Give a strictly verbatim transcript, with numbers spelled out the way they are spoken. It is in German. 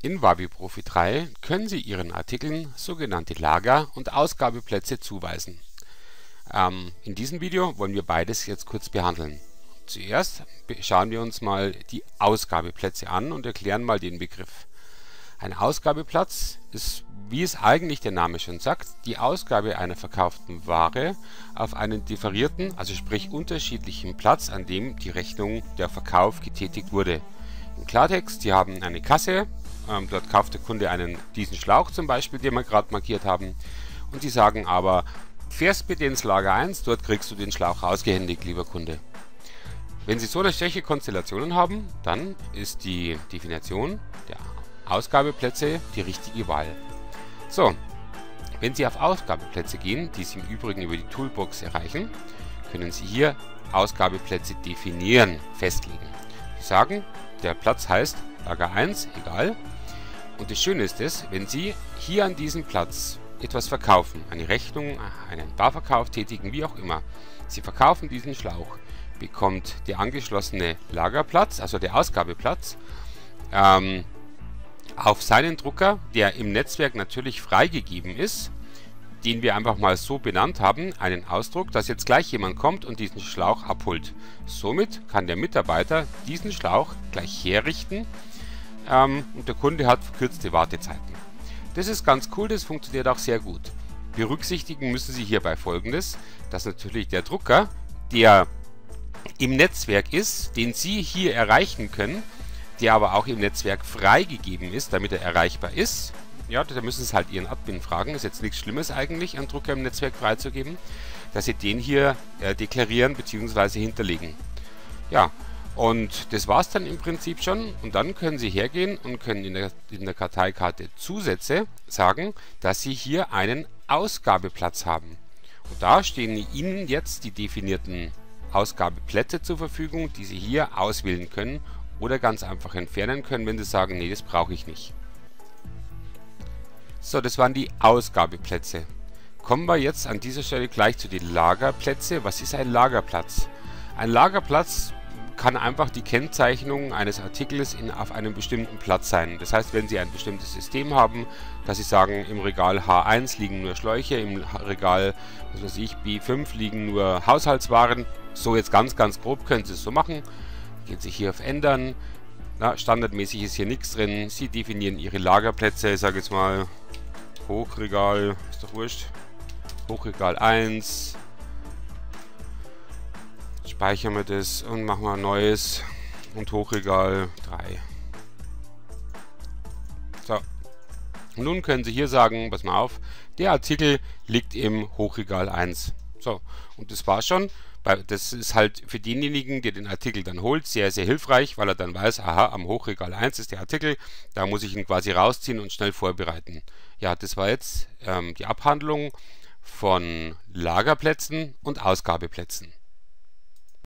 In Wabi Profi drei können Sie Ihren Artikeln sogenannte Lager- und Ausgabeplätze zuweisen. Ähm, in diesem Video wollen wir beides jetzt kurz behandeln. Zuerst schauen wir uns mal die Ausgabeplätze an und erklären mal den Begriff. Ein Ausgabeplatz ist, wie es eigentlich der Name schon sagt, die Ausgabe einer verkauften Ware auf einen differierten, also sprich unterschiedlichen Platz, an dem die Rechnung, der Verkauf getätigt wurde. Im Klartext, Sie haben eine Kasse, ähm, dort kauft der Kunde einen, diesen Schlauch zum Beispiel, den wir gerade markiert haben, und Sie sagen aber, fährst bitte ins Lager eins, dort kriegst du den Schlauch ausgehändigt, lieber Kunde. Wenn Sie so oder solche Konstellationen haben, dann ist die Definition der Ausgabeplätze die richtige Wahl. So, wenn Sie auf Ausgabeplätze gehen, die Sie im Übrigen über die Toolbox erreichen, können Sie hier Ausgabeplätze definieren, festlegen. Sie sagen, der Platz heißt Lager eins, egal. Und das Schöne ist es, wenn Sie hier an diesem Platz etwas verkaufen, eine Rechnung, einen Barverkauf tätigen, wie auch immer. Sie verkaufen diesen Schlauch, bekommt der angeschlossene Lagerplatz, also der Ausgabeplatz, ähm, auf seinen Drucker, der im Netzwerk natürlich freigegeben ist, den wir einfach mal so benannt haben, einen Ausdruck, dass jetzt gleich jemand kommt und diesen Schlauch abholt. Somit kann der Mitarbeiter diesen Schlauch gleich herrichten ähm, und der Kunde hat verkürzte Wartezeiten. Das ist ganz cool, das funktioniert auch sehr gut. Berücksichtigen müssen Sie hierbei Folgendes, dass natürlich der Drucker, der im Netzwerk ist, den Sie hier erreichen können, der aber auch im Netzwerk freigegeben ist, damit er erreichbar ist. Ja, da müssen Sie halt Ihren Admin fragen, ist jetzt nichts Schlimmes eigentlich, einen Drucker im Netzwerk freizugeben, dass Sie den hier äh, deklarieren bzw. hinterlegen. Ja, und das war es dann im Prinzip schon. Und dann können Sie hergehen und können in der, in der Karteikarte Zusätze sagen, dass Sie hier einen Ausgabeplatz haben. Und da stehen Ihnen jetzt die definierten Ausgabeplätze zur Verfügung, die Sie hier auswählen können oder ganz einfach entfernen können, wenn Sie sagen, nee, das brauche ich nicht. So, das waren die Ausgabeplätze. Kommen wir jetzt an dieser Stelle gleich zu den Lagerplätze. Was ist ein Lagerplatz? Ein Lagerplatz kann einfach die Kennzeichnung eines Artikels in, auf einem bestimmten Platz sein. Das heißt, wenn Sie ein bestimmtes System haben, dass Sie sagen, im Regal H eins liegen nur Schläuche, im Regal, was weiß ich, B fünf liegen nur Haushaltswaren. So jetzt ganz, ganz grob können Sie es so machen. Gehen Sie hier auf Ändern. Na, standardmäßig ist hier nichts drin. Sie definieren Ihre Lagerplätze. Ich sage jetzt mal Hochregal, ist doch wurscht. Hochregal eins. Speichern wir das und machen wir ein neues. Und Hochregal drei. So. Und nun können Sie hier sagen, pass mal auf, der Artikel liegt im Hochregal eins. So, und das war schon. Das ist halt für denjenigen, der den Artikel dann holt, sehr, sehr hilfreich, weil er dann weiß, aha, am Hochregal eins ist der Artikel, da muss ich ihn quasi rausziehen und schnell vorbereiten. Ja, das war jetzt ähm, die Abhandlung von Lagerplätzen und Ausgabeplätzen.